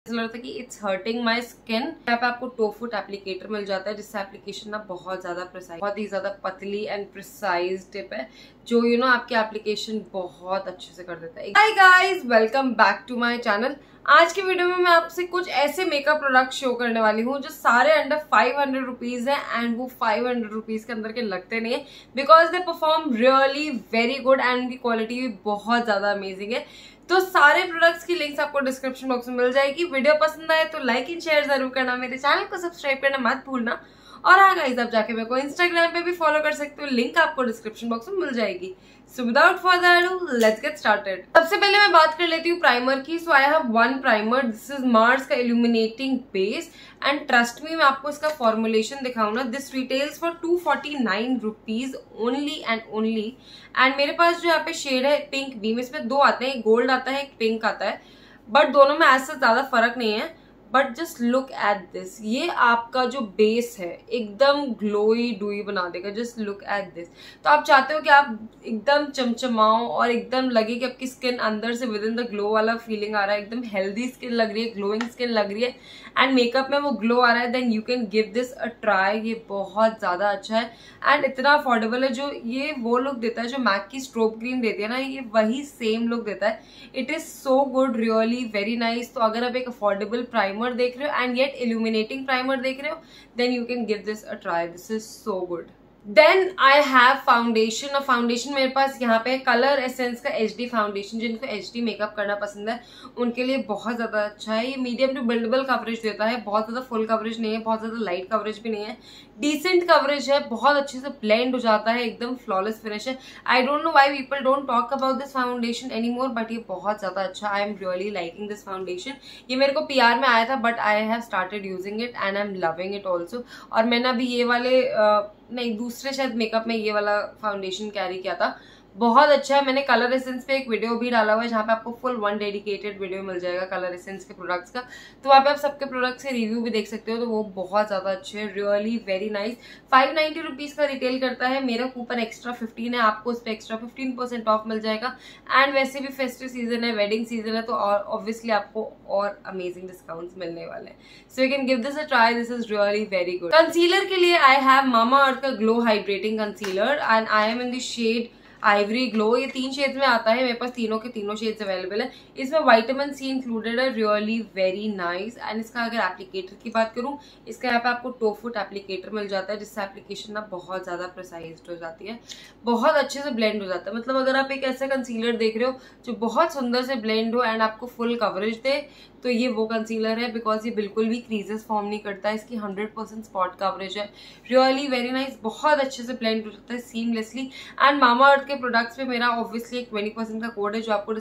ऐसा लग रहा था कि इट्स हर्टिंग माई स्किन। यहाँ पे आपको टोफुट एप्लीकेटर मिल जाता है जिससे एप्लीकेशन ना बहुत ज्यादा प्रिसाइज, बहुत ही ज्यादा पतली एंड प्रिसाइज टिप है जो आपकी एप्लीकेशन बहुत अच्छे से कर देता है। Hi guys, welcome back to my channel. आज की वीडियो में मैं आपसे कुछ ऐसे मेकअप प्रोडक्ट शो करने वाली हूँ जो सारे अंडर 500 रुपीज है एंड वो 500 रुपीज के अंदर के लगते नहीं है because they perform really very good and उनकी क्वालिटी भी बहुत ज्यादा अमेजिंग है। तो सारे प्रोडक्ट्स की लिंक्स आपको डिस्क्रिप्शन बॉक्स में मिल जाएगी। वीडियो पसंद आए तो लाइक एंड शेयर जरूर करना, मेरे चैनल को सब्सक्राइब करना मत भूलना। और हाँ गाइस, आप जाके मेरे को इंस्टाग्राम पे भी फॉलो कर सकते हो, लिंक आपको डिस्क्रिप्शन बॉक्स में मिल जाएगी। So without further ado let's get started. सबसे पहले मैं बात कर लेती हूँ प्राइमर की। So I have one primer, this is Mars का illuminating base and trust me मैं आपको इसका फॉर्मुलेशन दिखाऊँ ना, this retails for 249 rupees only and only. And मेरे पास जो यहाँ पे शेड है पिंक बीम, इसमें दो आते हैं, एक गोल्ड आता है एक पिंक आता है, बट दोनों में ऐसा ज्यादा फर्क नहीं है। But just look at this, ये आपका जो बेस है एकदम ग्लोई डुई बना देगा। Just look at this. तो आप चाहते हो कि आप एकदम चमचमाओ और एकदम लगे कि आपकी स्किन अंदर से विद इन द ग्लो वाला फीलिंग आ रहा है, एकदम हेल्दी स्किन लग रही है, ग्लोइंग स्किन लग रही है एंड मेकअप में वो ग्लो आ रहा है, then you can give this a try. ये बहुत ज्यादा अच्छा है एंड इतना अफोर्डेबल है। जो ये वो लुक देता है जो मैक की स्ट्रोब क्रीम देती है ना, ये वही सेम लुक देता है। It is so good, really very nice. तो अगर आप एक अफोर्डेबल प्राइमर देख रहे हो एंड येट इल्यूमिनेटिंग प्राइमर देख रहे हो, then you can give this a try. This is so good. Then I have foundation. और फाउंडेशन मेरे पास यहाँ पे कलर एसेंस का HD फाउंडेशन। जिनको HD मेकअप करना पसंद है उनके लिए बहुत ज्यादा अच्छा है। ये मीडियम टू बिल्डेबल कवरेज देता है, बहुत ज्यादा फुल कवरेज नहीं है, बहुत ज्यादा लाइट कवरेज भी नहीं है, डिसेंट कवरेज है, बहुत अच्छे से ब्लेंड हो जाता है, एकदम फ्लॉलेस फिनिश है। I don't know why people don't talk about this foundation any more, but ये बहुत ज्यादा अच्छा। I am really liking this foundation. ये मेरे को PR में आया था but I have started using it and I am loving it also. और मैंने अभी ये वाले नहीं, दूसरे शायद मेकअप में ये वाला फाउंडेशन कैरी किया था, बहुत अच्छा है। मैंने कलर एसेंस पे एक वीडियो भी डाला हुआ है जहाँ पे आपको फुल वन डेडिकेटेड वीडियो मिल जाएगा कलर एसेंस के प्रोडक्ट्स का। तो वहाँ पे आप सबके प्रोडक्ट्स के रिव्यू भी देख सकते हो, तो वो बहुत ज्यादा अच्छे हैं, रियली वेरी नाइस। 590 रुपीज का रिटेल करता है। मेरा कूपन एक्स्ट्रा 15 है, आपको उस पर एक्स्ट्रा 15% ऑफ मिल जाएगा। एंड वैसे भी फेस्टिव सीजन है, वेडिंग सीजन है, तो ऑब्वियसली आपको और अमेजिंग डिस्काउंट्स मिलने वाले हैं। So you can give this a try, this is really very good. Concealer के लिए आई हैव मामा अर्थ का glow hydrating concealer and I am in the shade ivory glow. ये 3 shades में आता है, मेरे पास तीनों के तीनों शेड्स अवेलेबल है। इसमें विटामिन C इंक्लूडेड है, रियली वेरी नाइस। एंड इसका अगर एप्लीकेटर की बात करूं, इसका यहाँ पे आपको टोफुट एप्लीकेटर मिल जाता है जिससे एप्लीकेशन ना बहुत ज्यादा प्रिसाइज्ड हो जाती है, बहुत अच्छे से ब्लेंड हो जाता है। मतलब अगर आप एक ऐसा कंसीलर देख रहे हो जो बहुत सुंदर से ब्लेंड हो एंड आपको फुल कवरेज दे, तो ये वो कंसीलर है बिकॉज ये बिल्कुल भी क्रीजेस फॉर्म नहीं करता है। इसकी 100% स्पॉट कवरेज है, रियली वेरी नाइस, बहुत अच्छे से ब्लेंड हो जाता है सीमलेसली। एंड मामा अर्थ के प्रोडक्ट्स पे मेरा ऑब्वियसली एक 20% का कोड है जो आपको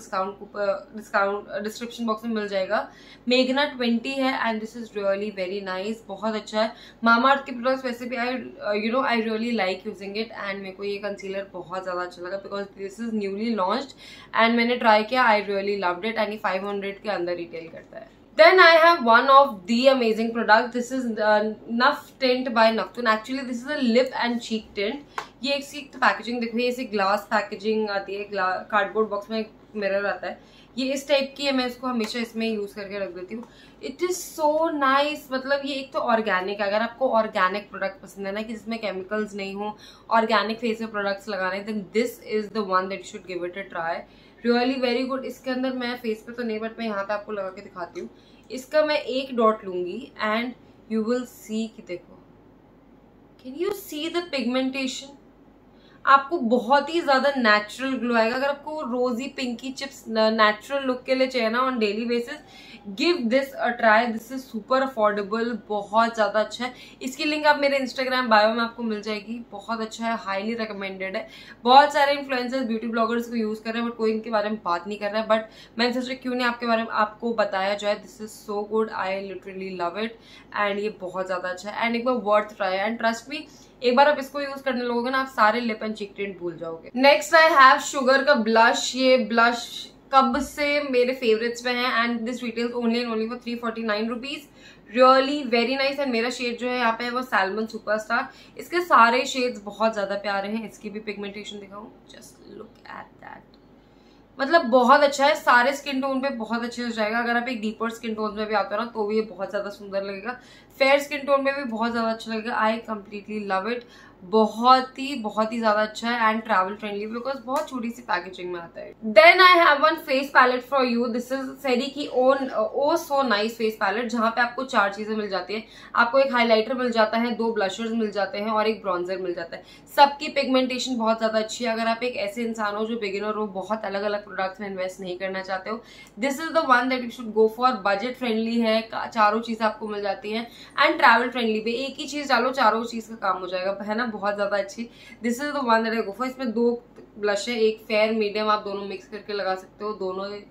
डिस्काउंट डिस्क्रिप्शन बॉक्स में मिल जाएगा। मेघना 20 है and this is really very nice, बहुत अच्छा है। मामा अर्थ के प्रोडक्ट्स वैसे भी I really like using it and मेरे को ये कंसीलर बहुत ज्यादा अच्छा लगा because this is newly launched and मैंने ट्राई किया, I really loved it and 500 के अंदर रिटेल करता है। Then I have one of the amazing product. This is Nuff Tint by Naftun. Actually this is a lip and cheek tint. ये एक packaging देखो, ये ऐसे ग्लास पैकेजिंग आती है, कार्डबोर्ड बॉक्स में एक मिरर आता है, ये इस टाइप की है। मैं इसको हमेशा इसमें यूज करके रख देती हूँ। It is so nice. मतलब ये एक तो ऑर्गेनिक है, अगर आपको ऑर्गेनिक प्रोडक्ट पसंद है ना कि जिसमें केमिकल्स नहीं हो, ऑर्गेनिक फेस में प्रोडक्ट्स लगाने, then this is the one that you should give it a try, really very good. इसके अंदर मैं फेस पे तो नहीं बट मैं यहाँ पे आपको लगा के दिखाती हूँ। इसका मैं एक डॉट लूंगी एंड यू विल सी कि देखो, can you see the pigmentation, आपको बहुत ही ज्यादा नेचुरल ग्लो आएगा। अगर आपको रोजी पिंकी चिप्स नेचुरल लुक के लिए चाहिए ना on daily basis, give this a try. This is super affordable, बहुत ज्यादा अच्छा है। इसकी लिंक आप मेरे इंस्टाग्राम बायो में आपको मिल जाएगी, बहुत अच्छा है, हाईली रिकमेंडेड है। बहुत सारे इन्फ्लुएंसर्स ब्यूटी ब्लॉगर्स को यूज कर रहे हैं बट कोई इनके बारे में बात नहीं कर रहा है, बट मैंने सोचा क्यों नहीं आपके बारे में आपको बताया जाए। This is so good, I literally love it and ये बहुत ज्यादा अच्छा है एंड एक बार worth try. And trust me, एक बार आप इसको यूज करने लगोगे ना, आप सारे लिप एंड चीक टिंट भूल जाओगे। नेक्स्ट आई हैव शुगर का ब्लश। ये ब्लश कब से मेरे फेवरेट्स में है and this retails only and only for 349 rupees, really very nice. And मेरा शेड जो है यहाँ पे है वो सैल्मन सुपरस्टार। इसके सारे शेड्स बहुत ज्यादा प्यारे हैं। इसकी भी पिगमेंटेशन दिखाऊं, जस्ट लुक एट दैट, मतलब बहुत अच्छा है, सारे स्किन टोन पे बहुत अच्छे से जाएगा। अगर आप एक डीपर स्किन टोन में भी आते हो ना तो भी ये बहुत ज्यादा सुंदर लगेगा, फेयर स्किन टोन में भी बहुत ज्यादा अच्छा लगेगा। आई कंप्लीटली लव इट, बहुत ही ज्यादा अच्छा है एंड ट्रैवल फ्रेंडली बिकॉज बहुत छोटी सी पैकेजिंग में आता है। Then I have one face palette for you, this is सेरी की ओन ओ सो नाइस फेस पैलेट, जहां पे आपको 4 चीजें मिल जाती है। आपको एक हाइलाइटर मिल जाता है, 2 ब्लशर्स मिल जाते हैं और एक ब्रॉन्जर मिल जाता है। सबकी पिगमेंटेशन बहुत ज्यादा अच्छी है। अगर आप एक ऐसे इंसान हो जो बिगिनर हो, बहुत अलग अलग प्रोडक्ट्स में इन्वेस्ट नहीं करना चाहते हो, this is the one that you should go for. Budget friendly है, चारों चीजें आपको मिल जाती हैं एंड ट्रैवल फ्रेंडली भी। एक ही चीज डालो, चारों चीज का काम हो जाएगा, है ना, बहुत ज्यादा अच्छी। This is the one that I go for. इसमें 2 ब्लश है, एक फेयर मीडियम, आप दोनों मिक्स करके लगा सकते हो।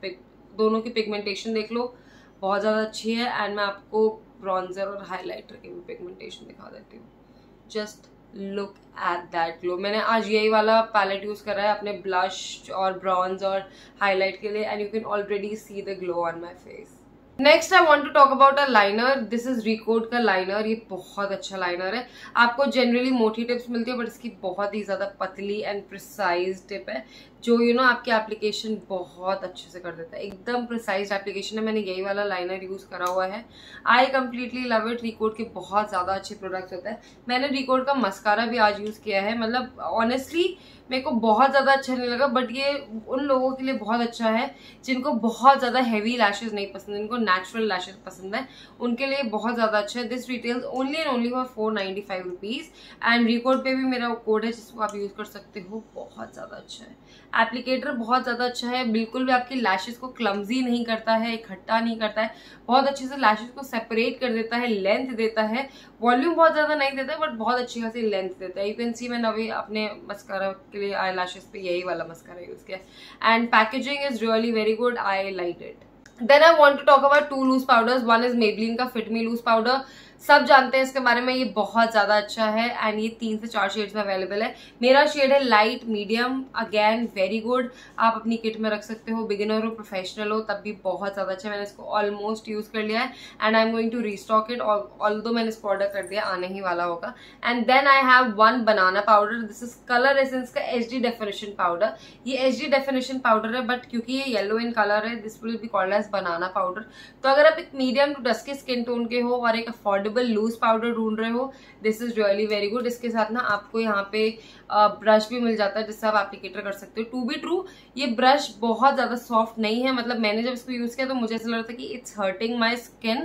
दोनों की पिगमेंटेशन देख लो, बहुत ज्यादा अच्छी है। एंड मैं आपको ब्रॉन्जर और हाइलाइटर की भी पिगमेंटेशन दिखा देती हूँ। Just look at that glow. मैंने आज यही वाला पैलेट यूज करा है अपने ब्लश और ब्रॉन्ज और हाईलाइट के लिए and you can already see the glow on my face. Next I want to talk about a liner. This is Recode का लाइनर। ये बहुत अच्छा लाइनर है। आपको जनरली मोटी टिप्स मिलती है बट इसकी बहुत ही ज्यादा पतली एंड प्रिसाइज टिप है जो आपकी एप्लीकेशन बहुत अच्छे से कर देता है। एकदम प्रिसाइज एप्लीकेशन है। मैंने यही वाला लाइनर यूज करा हुआ है। I completely love it. Recode के बहुत ज्यादा अच्छे प्रोडक्ट्स होते हैं। मैंने रिकोड का मस्कारा भी आज यूज किया है। मतलब ऑनेस्टली मेरे को बहुत ज्यादा अच्छा नहीं लगा बट ये उन लोगों के लिए बहुत अच्छा है जिनको बहुत ज्यादा हैवी लैशेज नहीं पसंद, जिनको नेचुरल लैशेज पसंद है, उनके लिए बहुत ज्यादा अच्छा है। This retails only and only for 495 rupees and Recode पे भी मेरा कोड है जिसको आप यूज कर सकते हो। बहुत ज्यादा अच्छा है। एप्लीकेटर बहुत ज्यादा अच्छा है, बिल्कुल भी आपकी लैशेज को क्लमजी नहीं करता है, इकट्ठा नहीं करता है, बहुत अच्छे से लैशेज को सेपरेट कर देता है, लेंथ देता है। वॉल्यूम बहुत ज्यादा नहीं देता है बट बहुत अच्छी खासी लेंथ देता है। यू कैन सी मैंने अभी अपने मस्कारा के लिए आई लैशेज पे यही वाला मस्कारा यूज किया and packaging is really very good. I like it. Then I want to talk about 2 loose powders. One is Maybelline का फिट मी लूज पाउडर। सब जानते हैं इसके बारे में, ये बहुत ज्यादा अच्छा है एंड ये 3 से 4 शेड्स में अवेलेबल है। मेरा शेड है light medium, again very good. आप अपनी किट में रख सकते हो, बिगिनर हो प्रोफेशनल हो तब भी बहुत ज्यादा अच्छा है। मैंने इसको ऑलमोस्ट यूज कर लिया है and I am going to restock it, although मैंने इसको ऑर्डर कर दिया, आने ही वाला होगा। And then I have one banana powder. This is Colour Essence का HD डेफिनेशन पाउडर। ये HD डेफिनेशन पाउडर है बट क्योंकि ये येलो इन कलर है this will be called as banana powder. तो अगर आप एक medium to dusky skin tone के हो और एक अफोर्डेबल लूज पाउडर ढूंढ रहे हो, this is really very good. इसके साथ ना आपको यहाँ पे ब्रश भी मिल जाता है जिससे आप एप्लीकेटर कर सकते हो। टू बी ट्रू, ये ब्रश बहुत ज्यादा सॉफ्ट नहीं है। मतलब मैंने जब इसको यूज किया तो मुझे ऐसा लग रहा था कि इट्स हर्टिंग माई स्किन,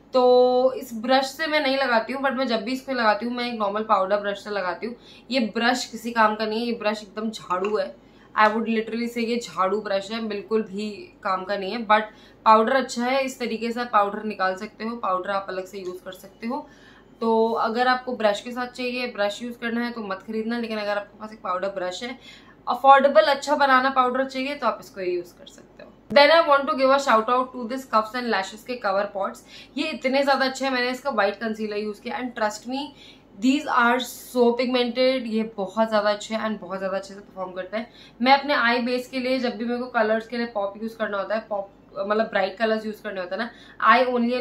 तो इस ब्रश से मैं नहीं लगाती हूँ बट मैं जब भी इसको लगाती हूँ मैं एक नॉर्मल पाउडर ब्रश से लगाती हूँ। ये ब्रश किसी काम का नहीं है, ये ब्रश एकदम झाड़ू है। आई वुड लिटरली से ये झाड़ू ब्रश है, बिल्कुल भी काम का नहीं है बट पाउडर अच्छा है। इस तरीके से आप पाउडर निकाल सकते हो, पाउडर आप अलग से यूज कर सकते हो। तो अगर आपको ब्रश के साथ चाहिए, ब्रश यूज करना है तो मत खरीदना, लेकिन अगर आपके पास एक पाउडर ब्रश है, अफोर्डेबल अच्छा बनाना पाउडर चाहिए तो आप इसको यूज कर सकते हो। Then I want to give a shout out to this Cuffs and Lashes के कवर पॉट्स। ये इतने ज्यादा अच्छे हैं। मैंने इसका व्हाइट कंसीलर यूज किया and trust me these are so pigmented. ये बहुत ज्यादा अच्छे हैं एंड बहुत ज्यादा अच्छे से परफॉर्म करते हैं। मैं अपने आई बेस के लिए जब भी मेरे को कलर्स के लिए पॉप यूज करना होता है, पॉप मतलब ब्राइट कलर्स यूज करने होता है ना, I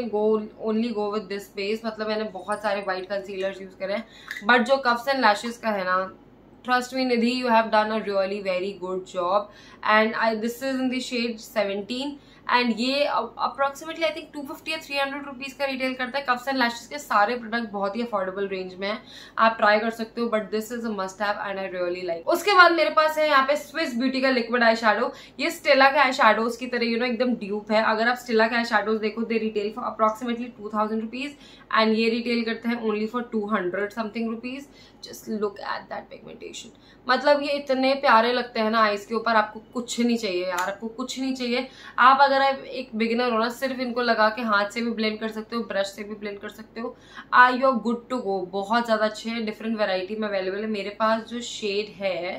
only go with this base. मतलब मैंने बहुत सारे व्हाइट कंसीलर्स यूज करे हैं बट जो कफ्स एंड लैशेस का है ना, trust me Nidhi, you have done a really very good job and this is in the shade 17 and ये अप्रोक्सीमेटली आई थिंक 250 या 300 रुपीज का रिटेल करता है। कफ्स एंड लैशेस के सारे प्रोडक्ट बहुत ही अफोर्डेबल रेंज में है, आप ट्राई कर सकते हो but this is a must have and I really like. उसके बाद मेरे पास है यहाँ पे स्विस ब्यूटी का लिक्विड आई शैडो। ये स्टेला के आई शैडोज की तरह एकदम ड्यूप है। अगर आप स्टेला के आई शैडोज देखो, they retail for approximately 2000 rupees and ये रिटेल करते हैं only for 200 something rupees. Just look at that pigmentation. मतलब ये इतने प्यारे लगते हैं ना आईज के ऊपर, आपको कुछ नहीं चाहिए यार, आपको कुछ नहीं चाहिए। आप अगर आप एक बिगिनर हो ना, सिर्फ इनको लगा के हाथ से भी ब्लेंड कर सकते हो, ब्रश से भी ब्लेंड कर सकते हो, you are good to go. बहुत ज्यादा अच्छे हैं, डिफरेंट वेराइटी में अवेलेबल है। मेरे पास जो शेड है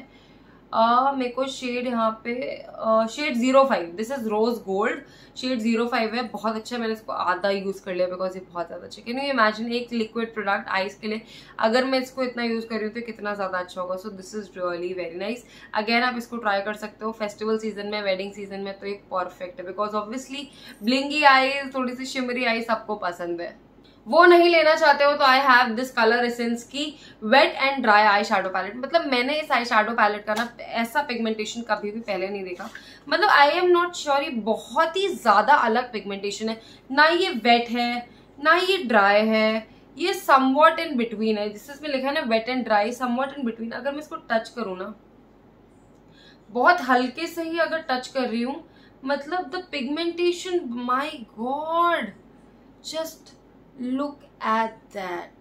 मेरे को शेड यहाँ पे shade 05, this is rose gold, shade 05 है। बहुत अच्छा है, मैंने इसको आधा यूज कर लिया बिकॉज ये बहुत ज्यादा अच्छा है। कैन यू इमेजिन एक लिक्विड प्रोडक्ट आईज के लिए अगर मैं इसको इतना यूज कर रही हूँ तो कितना ज्यादा अच्छा होगा। So this is really very nice. Again आप इसको ट्राई कर सकते हो फेस्टिवल सीजन में, वेडिंग सीजन में, तो ये परफेक्ट है बिकॉज ऑब्वियसली ब्लिंगी आई, थोड़ी सी शिमरी आई सबको पसंद है। वो नहीं लेना चाहते हो तो I have this Colour Essence की wet and dry eye shadow palette. मतलब मैंने इस आई शैडो पैलेट का ना ऐसा पिगमेंटेशन कभी भी पहले नहीं देखा। मतलब आई एम नॉट श्योर, ये बहुत ही ज्यादा अलग पिगमेंटेशन है। ना ये वेट है ना ये ड्राई है, ये समवॉट इन बिटवीन है। जिससे इसमें लिखा है ना wet and dry, somewhat in between. अगर मैं इसको टच करूँ ना, बहुत हल्के से ही अगर टच कर रही हूँ, मतलब the pigmentation, my god, just look at that,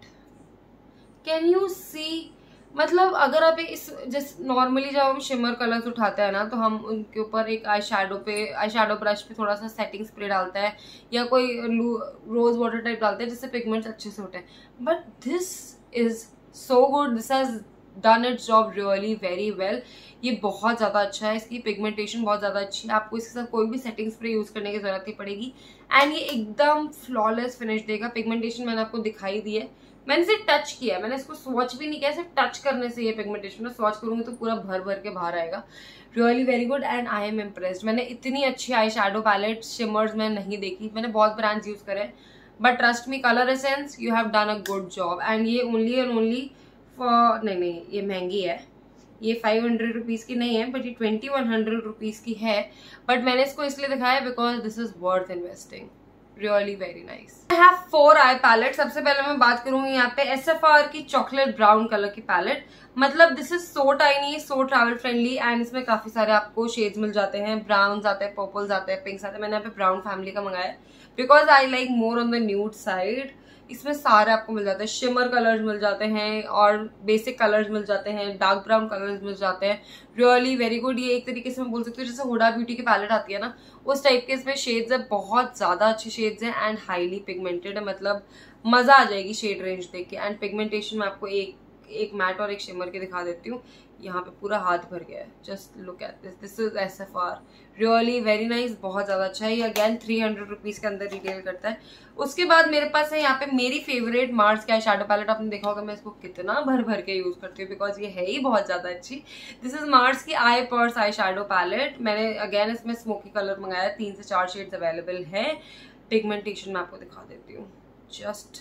can you see. मतलब अगर आप इस जैसे नॉर्मली जब हम शिमर कलर्स उठाते हैं ना, तो हम उनके ऊपर एक आई शैडो ब्रश पे थोड़ा सा सेटिंग स्प्रे डालते हैं या कोई रोज वाटर टाइप डालते हैं जिससे पिगमेंट्स अच्छे से उठे। But this is so good, this has done its job really very well. ये बहुत ज़्यादा अच्छा है, इसकी पिगमेंटेशन बहुत ज़्यादा अच्छी है, आपको इसके साथ कोई भी सेटिंग स्प्रे यूज़ करने की जरूरत नहीं पड़ेगी। एंड ये एकदम फ्लॉलेस फिनिश देगा। पिगमेंटेशन मैंने आपको दिखाई दी है, मैंने सिर्फ टच किया है, मैंने इसको स्वॉच भी नहीं किया, सिर्फ टच करने से ये पिगमेंटेशन में स्वॉच करूंगी तो पूरा भर भर के बाहर आएगा। Really very good and I am impressed. मैंने इतनी अच्छी आई शैडो पैलेट शिमर्स में नहीं देखी। मैंने बहुत ब्रांड्स यूज करे, but trust me, Colour Essence you have done a good job. And ये ओनली एंड ओनली फॉर, नहीं ये महंगी है, ये 500 रुपीज़ की नहीं है, बट ये 2100 रुपीज़ की है। बट मैंने इसको इसलिए दिखाया because this is worth investing, really very nice. I have 4 eye palette. सबसे पहले मैं बात करूंगी यहाँ पे SFR की चॉकलेट ब्राउन कलर की पैलेट। मतलब this is so tiny, so travel friendly and इसमें काफी सारे आपको शेड्स मिल जाते हैं। ब्राउन्स आते हैं, पर्पल्स आते हैं, पिंक्स आते हैं। मैंने यहाँ पे ब्राउन फैमिली का मंगाया because I like more on the nude side. इसमें सारे आपको मिल जाते हैं, शिमर कलर्स मिल जाते हैं और बेसिक कलर्स मिल जाते हैं, डार्क ब्राउन कलर्स मिल जाते हैं। Really very good. ये एक तरीके से मैं बोल सकती हूँ जैसे हुडा ब्यूटी की पैलेट आती है ना, उस टाइप के इसमें शेड्स है। बहुत ज्यादा अच्छे शेड्स हैं एंड हाईली पिगमेंटेड है। मतलब मजा आ जाएगी शेड रेंज देख के। एंड पिगमेंटेशन में आपको एक मैट और एक शिमर के दिखा देती हूँ। यहाँ पे पूरा हाथ भर गया है, just look at this, this is SFR, really very nice, बहुत ज्यादा अच्छा है। ये अगेन 300 रुपीज के अंदर रिटेल करता है। उसके बाद मेरे पास है यहाँ पे मेरी फेवरेट मार्स की आई शैडो पैलेट। आपने देखा होगा मैं इसको कितना भर भर के यूज करती हूँ बिकॉज ये है ही बहुत ज्यादा अच्छी। दिस इज मार्स की eye purse eye shadow palette. मैंने अगेन इसमें स्मोकी कलर मंगाया, 3 से 4 शेड्स अवेलेबल है। पिगमेंटेशन मैं आपको दिखा देती हूँ, just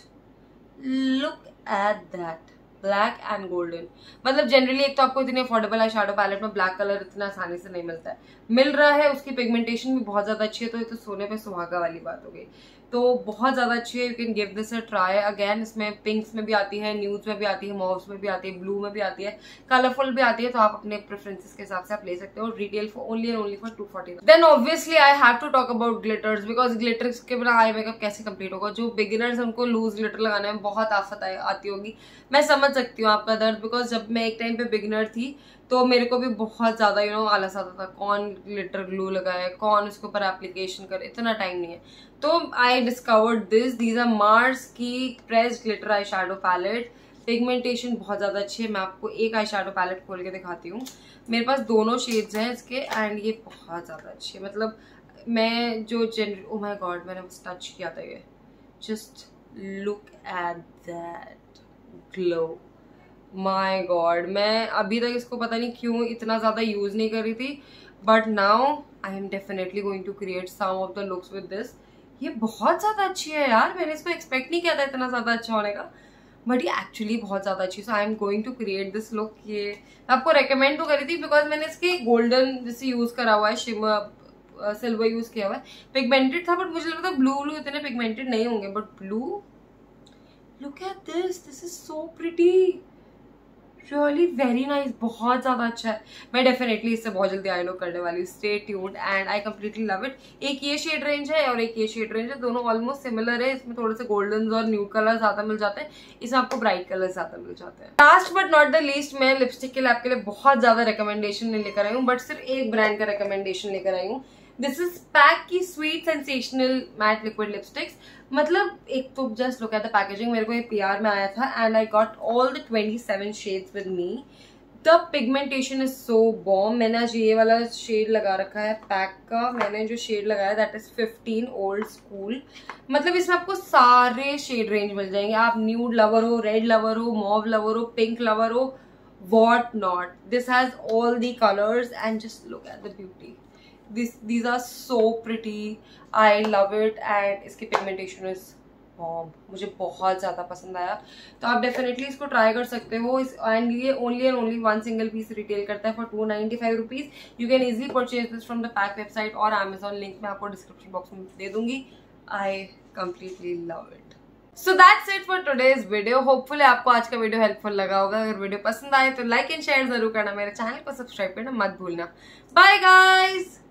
look at that, black and golden. मतलब जनरली एक तो आपको इतनी अफोर्डेबल आई शैडो पैलेट में ब्लैक कलर इतना आसानी से नहीं मिलता है, मिल रहा है। उसकी पिगमेंटेशन भी बहुत ज्यादा अच्छी है, तो ये तो सोने पे सुहागा वाली बात हो गई। तो बहुत ज्यादा अच्छी है, you can give this a try. Again इसमें पिंक्स में भी आती है, न्यूड्स में भी आती है, मॉव्स में भी आती है, ब्लू में भी आती है, कलरफुल भी आती है। तो आप अपने प्रेफरेंसेस के हिसाब से आप ले सकते हो। Retail for only and only for 240। Then obviously I have to talk about glitters because glitters के बिना आई मेकअप कैसे कंप्लीट होगा। जो बिगिनर्स उनको लूज ग्लिटर लगाने में बहुत आफत आती होगी, मैं समझ सकती हूँ आपका दर्द। बिकॉज जब मैं एक टाइम पे बिगिनर थी तो मेरे को भी बहुत ज्यादा आलस आता था, कौन ग्लिटर ग्लू लगाए, कौन उसके ऊपर एप्लीकेशन करे, इतना टाइम नहीं है। तो I discovered these are Mars की pressed glitter eye shadow palette. Pigmentation बहुत ज्यादा अच्छी है। मैं आपको एक आई शैडो पैलेट खोल के दिखाती हूँ। मेरे पास दोनों शेड्स हैं इसके एंड ये बहुत ज्यादा अच्छी है। मतलब मैं जो ओह माय गॉड, मैंने बस टच किया था ये, just look at that glow, my God. मैं अभी तक इसको पता नहीं क्यों इतना ज्यादा यूज नहीं कर रही थी, but now I am definitely going to create some of the looks with this. ये बहुत ज्यादा अच्छी है यार, मैंने इसको एक्सपेक्ट नहीं किया था इतना ज्यादा अच्छा होने का, बट ये एक्चुअली बहुत ज्यादा अच्छी। So I am going to create this look. ये आपको रेकमेंड तो करी थी बिकॉज मैंने इसके गोल्डन जैसे यूज करा हुआ है, शिमर सिल्वर यूज किया हुआ है। पिगमेंटेड था बट मुझे लगता है ब्लू इतने पिगमेंटेड नहीं होंगे, but blue, look at this is so pretty, really very nice, बहुत ज्यादा अच्छा है। मैं डेफिनेटली इससे बहुत जल्दी आई लुक करने वाली हूँ। Stay tuned and I completely love it. एक ये शेड रेंज है और एक ये शेड रेंज है, दोनों ऑलमोस्ट सिमिलर है। इसमें थोड़े से गोल्डन और न्यूड कलर ज्यादा मिल जाते हैं, इसमें आपको ब्राइट कलर ज्यादा मिल जाते हैं। Last but not the least, मैं लिपस्टिक के लिए आपके लिए बहुत ज्यादा रिकमेंडेशन नहीं लेकर आई हूँ, बट सिर्फ एक ब्रांड का रिकमेंडेशन लेकर आई हूँ। दिस इज पैक की sweet sensational matte liquid lipsticks. मतलब एक तो just look at the packaging, मेरे को ये PR में आया था and I got all the 27 shades with me. The pigmentation is so bomb. मैंने आज ये वाला शेड लगा रखा है पैक का, मैंने जो शेड लगाया दैट इज 15 ओल्ड स्कूल। मतलब इसमें आपको सारे शेड रेंज मिल जाएंगे। आप न्यूड लवर हो, रेड लवर हो, मॉव लवर हो, पिंक लवर हो, what not, this has all the colors and just look at the beauty. These are so pretty, I love it and इसकी pigmentation is bomb, मुझे बहुत ज़्यादा पसंद आया। तो आप डेफिनेटली इसको ट्राई कर सकते हो। एंड ये only and only 1 single piece retail करता है for 295 rupees. You can easily purchase this from the PAC website और अमेजॉन, लिंक मैं आपको डिस्क्रिप्शन बॉक्स में दे दूंगी। I completely love it. So that's it for today's video. Hopefully आपको आज का वीडियो हेल्पफुल लगा होगा। अगर वीडियो पसंद आए तो लाइक एंड शेयर जरूर करना, मेरे चैनल को सब्सक्राइब करना मत भूलना। Bye guys.